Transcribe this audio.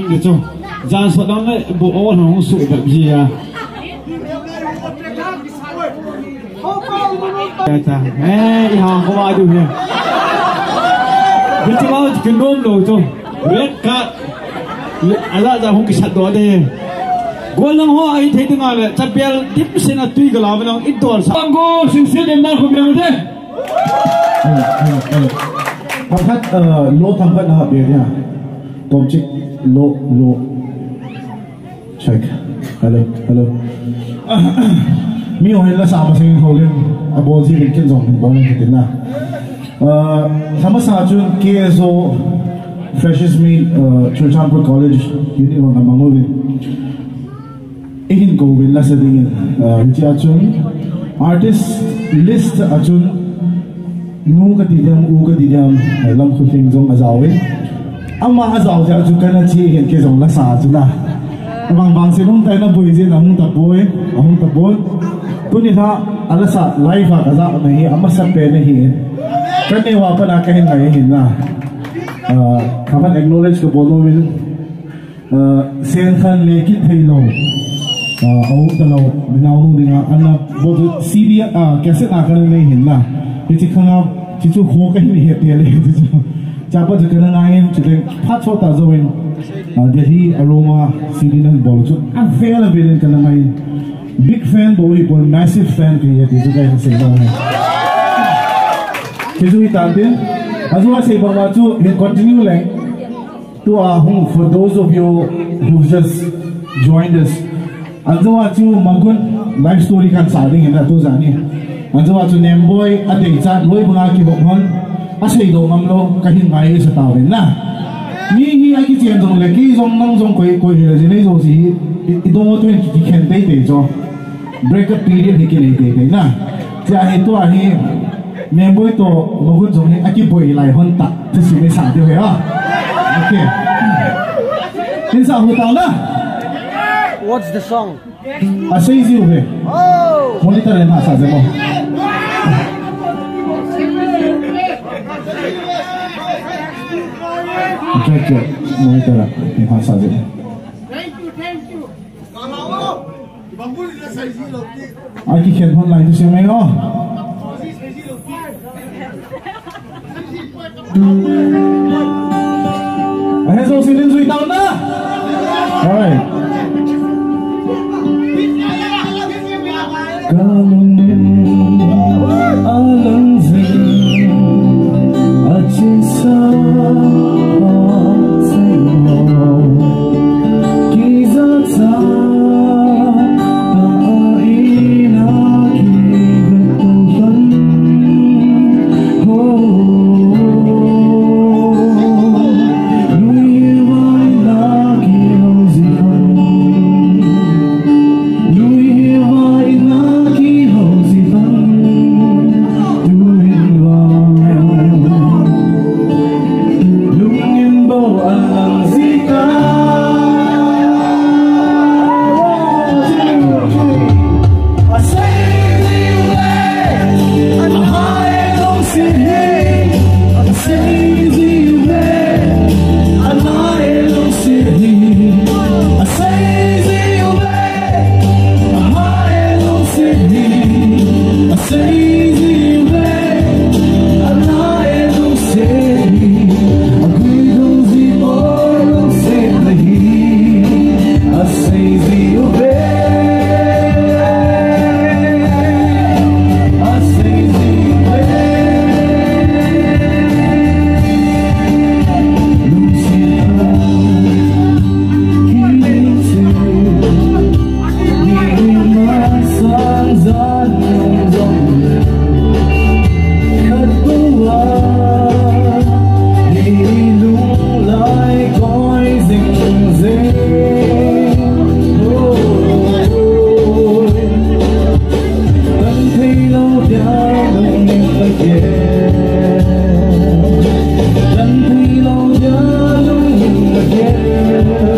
được chưa ra số đó đấy bộ ô nó không sụiแบบgì à ta ê hàng có ai được nhỉ biết chưa bao cái nôm rồi cho biết cả anh ra không cái sạt đó đây gol lang ho ai thấy tiếngอะไรจะเปลี่ยนทิปเส้นตุยกันแล้วมันอินตัวสังโกสิ่งเสียเด่นนั่นคนเดียวเลยทำพัดโลทำพัดนะครับเดี๋ยวนี้ตอมจิกโลเช็คฮัลโหลมีอะไรละสามสิ่งเขาเรียนบอลที่เป็นเก่งสองบอลนี่ติดนะธรรมศาสตร์จุน KSO Freshers Meet Churchandpur College อยู่ที่วันมังวินihin ko wala sa tingin hindi achun artist list achun nu ka tidam lam khu thing jong azawe ama azaw ja chu kana chi hen ke jong la sa chu na bang sinong tai na boi je nang ta boi tuni tha ala sa live ka za na hi ama sa pe ne hi kan ne wa pa na ka hin ngai hin na khaban acknowledge ko bolo min sen khan le ki thailoเอาแต่เราเป็นเอาหนุ่มดีงาอันนั้นบทซีดีแกเสนากันเลยเห็นล่ะที่ข้างนอกที่จู่โคกันนี่เหตุเลยที่จู่จับว่าจะกันง่ายจุดเด่นพัดโชตาโจวินเดี๋ยวที่อารมณ์ซีดีนั้นบอกจุดอันเฟลเลยเป็นกันง่ายบิ๊กแฟนบอกว่าเป็น massive fan ที่ที่จู่กันเสียงเลยที่จู่ที่ตามที่อาจจะว่าเสียงว่าจู่เห็น continue เลยตัวหุ่น for those of you who just joined us anjo achu mangun life story kan sading ena to jani anjo achu nemboy adei chat loi bunga ki bokhon asei do ngamlo kahin ngai sa tawen na ni hi aki chen jong le ki jong nang jong koi le jine jo si idong to ki khen dei de jo break up period hi ki le de na ja he to a hi nemboy to mangun jong ni aki boy lai hon ta tu si me sa de he a okay tin sa hu ta na What's the song? Asay ziyo he. Oh! Monitor rin hasa mo. Okay. Monitor rin hasa mo. Thank you. Ay kikhen hon line to siya may no. Ayan so sinensoy down na. Alright. Hãy subscribe cho kênh Ghiền Mì Gõ để không bỏ lỡ